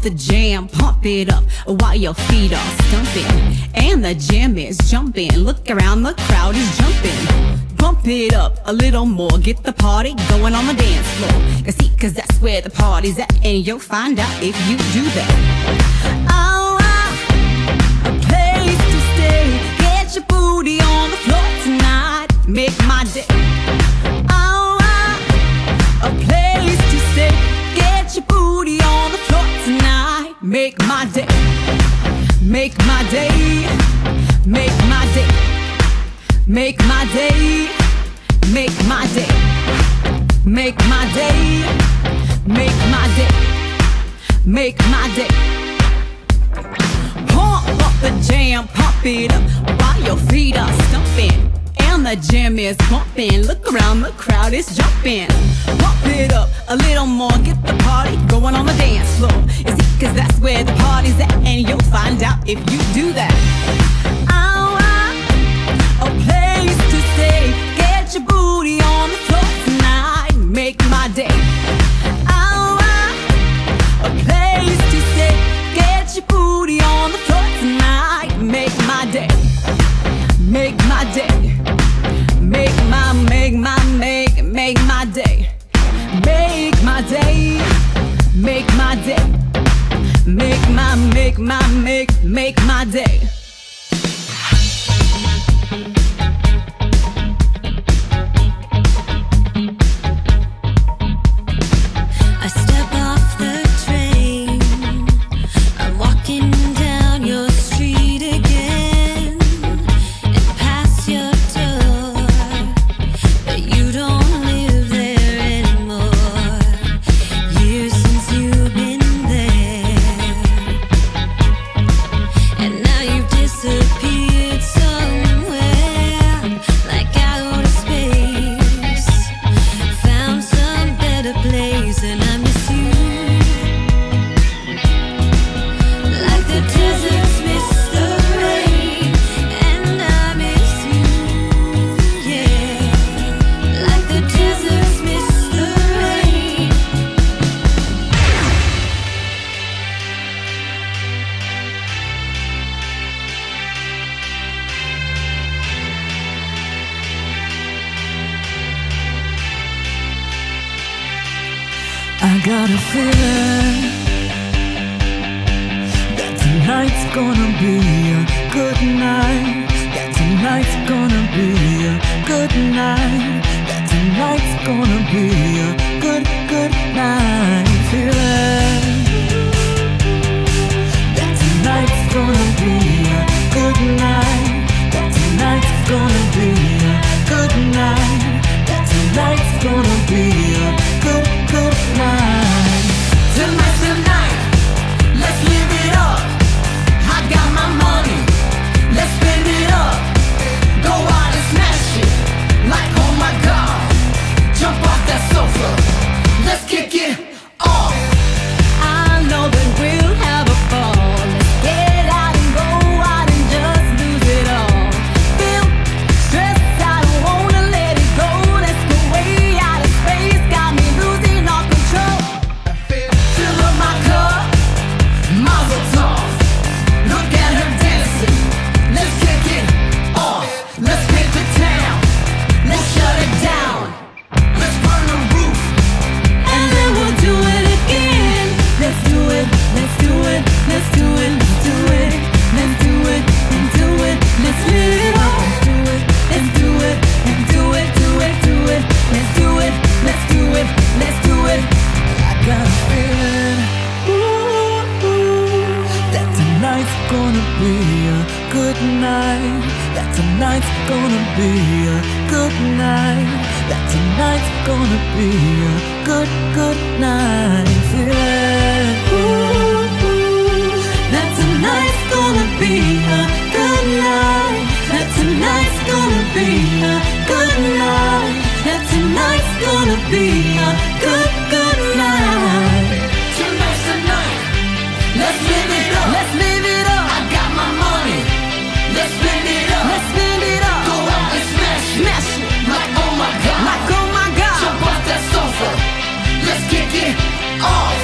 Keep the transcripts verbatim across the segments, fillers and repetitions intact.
the jam, pump it up while your feet are stumping. And the jam is jumping, look around, the crowd is jumping. Pump it up a little more, get the party going on the dance floor. Cause see, cause that's where the party's at, and you'll find out if you do that. Oh, a place to stay, get your booty on the floor tonight, make my day. Oh, a place to stay, get your booty on the floor tonight, make my day. Make my day, make my day, make my day, make my day, make my day, make my day, make my day. Pump up the jam, pump it up while your feet are stumping. And the jam is pumping, look around, the crowd is jumping. Pump it up a little more, get the party going on the dance floor. Is it cause that's where the party's at, and you'll find out if you do that. Oh, a place to stay, get your booty on the floor tonight, make my day. Oh, a place to stay, get your booty on the floor tonight, make my day. Make my day. Make my, make my, make, make my day. Make my day. Make my day. Make my, make my, make, make my day. I step off the train, I'm walking down your street again, and past your door, but you don't live there anymore. Years since you've been there, and now you've disappeared somewhere, like out of space. Found some better place, and I miss you, like the deserts miss the rain, and I miss you, yeah, like the deserts miss the rain. I got a feeling that tonight's gonna be a good night. That tonight's gonna be a good night. That tonight's gonna be a good, good night. Feeling that tonight's gonna be a good night. That tonight's gonna be a good night. That tonight's gonna be a good, good night. Tonight's the night, let's live it up. I got my money, let's spend it up. Go out and smash it, like oh my god. Jump off that sofa, let's kick it off. I know that we'll have a ball. Let's get out and go out and just lose it all. Feel stressed, I don't wanna let it go. Let's go way out of space, got me losing all control. Fill up my cup, mazel tov. Look at her dancing, let's kick it off. Let's hit the town, let's shut it down. Let's burn the roof, And then we'll do it again. Let's do it, let's do it, let's do it, let's do it, let's do it, and do it, let's live it up. Let's do it, and do it, do it, do it, let's do it, let's do it, let's do it. I got a feeling, ooh, ooh, that tonight's gonna be a good night. That tonight's gonna be a good night. That tonight's gonna be a good, good night. Feeling, ooh, ooh, That tonight's gonna be a good night. That tonight's gonna be a good night. That tonight's gonna be a good, good night. tonight's the night. Let's live it up. Let's live it up. I got my money, let's spend it up. Let's spend it up. Go out and smash it, Smash it. like oh my god. Like oh my God. Jump off that sofa, let's kick it off.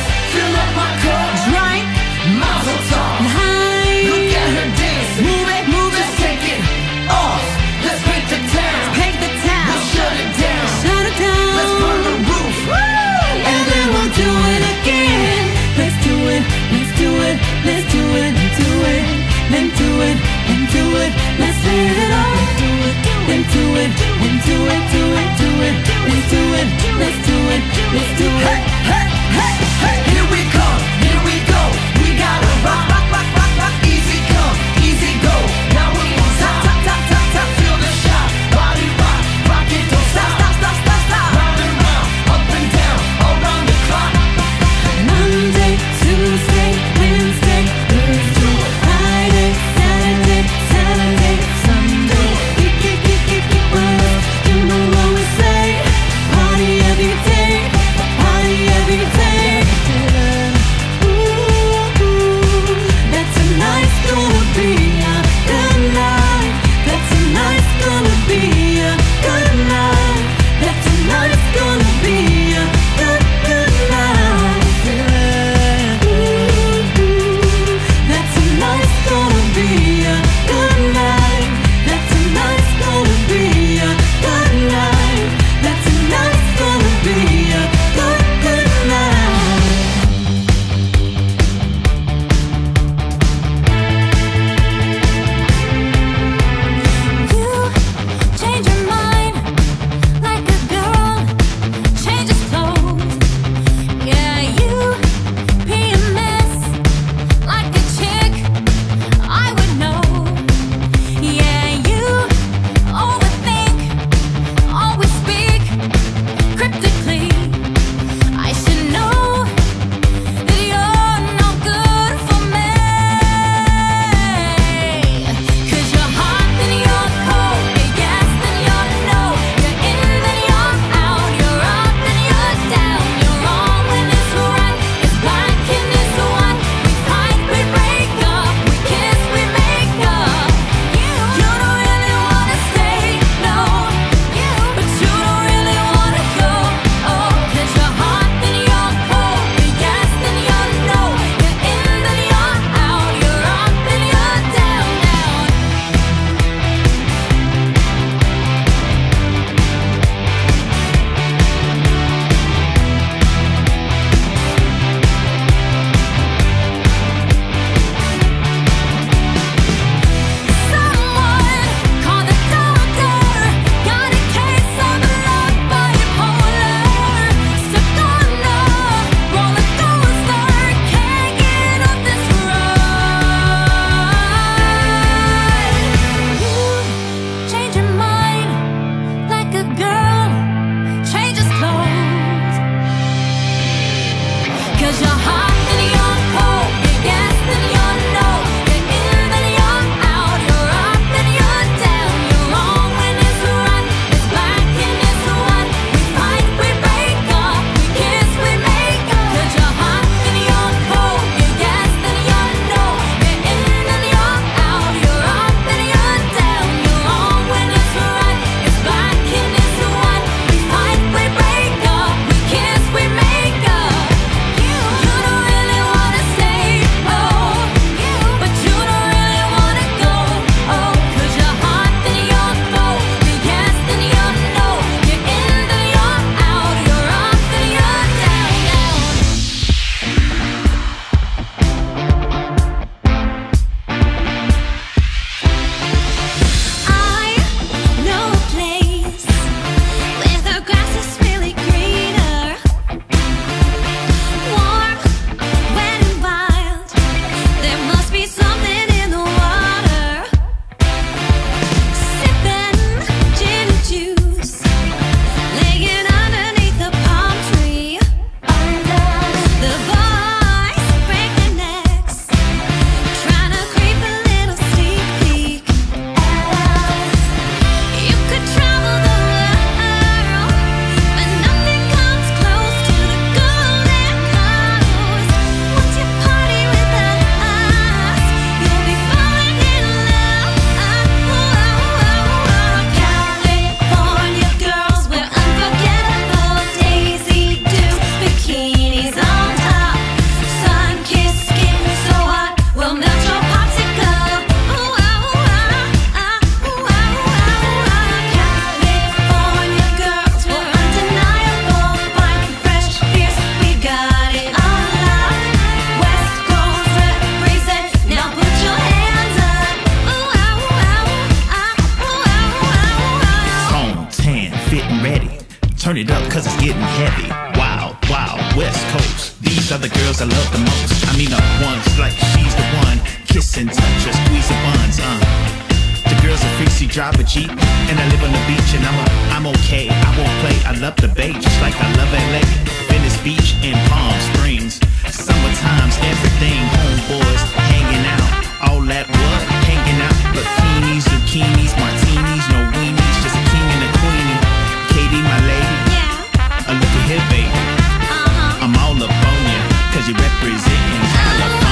These are the girls I love the most. I mean the ones like she's the one. Kiss and touch her, squeeze the buns, uh. The girls are freaky, drive a Jeep, and I live on the beach, and I'm a, I'm okay. I won't play, I love the bay, just like I love L A, Venice Beach, and Palm Springs. Summertime's everything, homeboys hanging out. All that what? Hanging out. Bikinis, zucchinis, martinis, no weenies, just a king and a queenie. Katy, my lady. Yeah. Uh, look at here, baby. Uh-huh. I'm all up on ya, cause you representing California.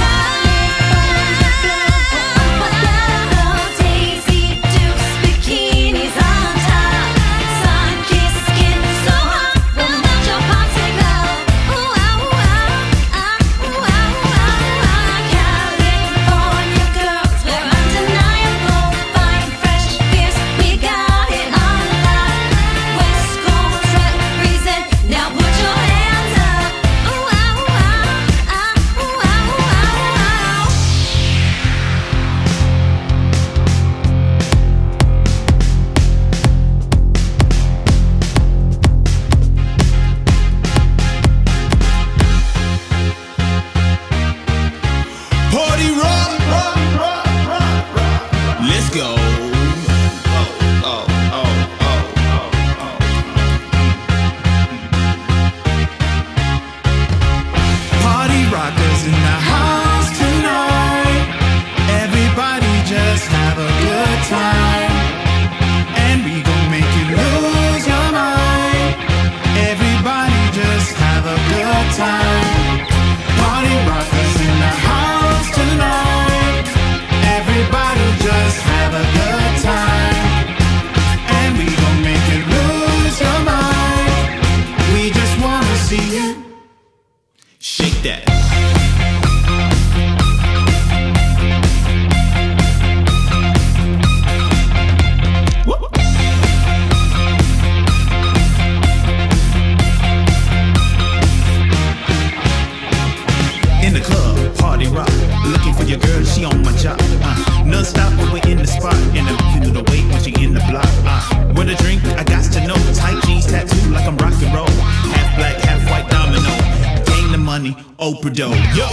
Yo,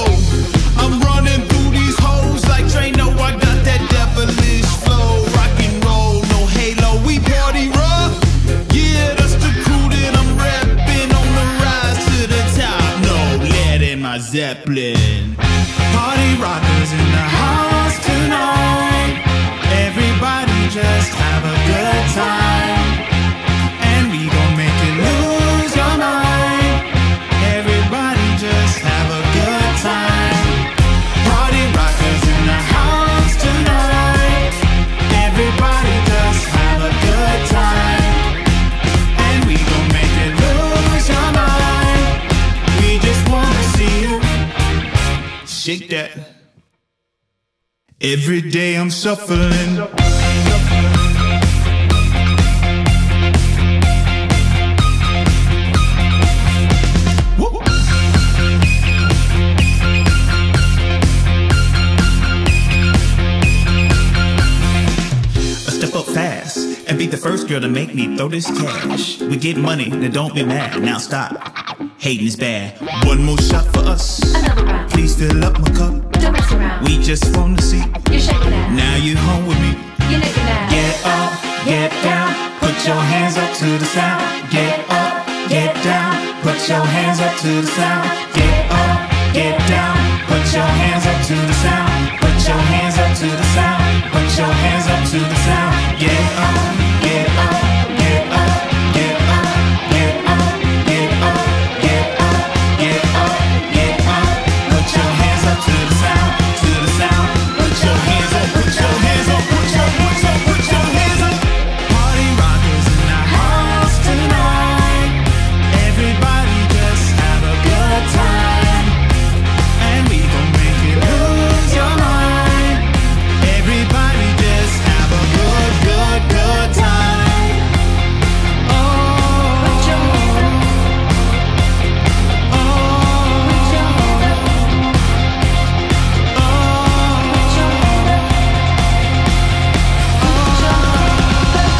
I'm running through these hoes like Trano. I got that devilish flow, rock and roll, no halo. We party rock, yeah, that's the crew that I'm repping on the rise to the top. No lead in my Zeppelin. Party rockers in the house tonight. Everybody just have a good time, and we gon' make you lose your mind. Everybody just have a good time. Party rockers in the house tonight. Everybody just have a good time, and we gon' make you lose your mind. We just wanna see you shake that. Every day I'm shuffling. Step up fast and be the first girl to make me throw this cash. We get money, now don't be mad. Now stop, hating is bad. One more shot for us. Another round. Please fill up my cup. Don't mess around. We just wanna see You're shaking ass. now you home with me. You're licking ass. Get up, get down, put your hands up to the sound. Get up, get down, put your hands up to the sound. Get up, get down, put your hands up to the sound. Put your hands up to the sound. Put your hands up to the sound. Get up, get up, get up, get up, get up, get up, get up, get up, get up. Put your hands up to the sound, to the sound. Put your hands up, put your hands up, put your, put your, put your hands up. Party rockers in the house tonight. Everybody just have a good time, and we gon' make you lose your mind. Everybody just have a good, good, good time. Oh, put your hands up. Oh, put your hands up. Oh, put your hands up.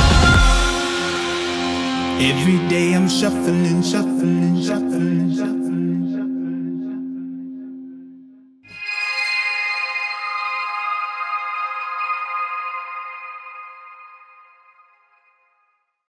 Every day I'm shuffling, shuffling, shuffling, shuffling.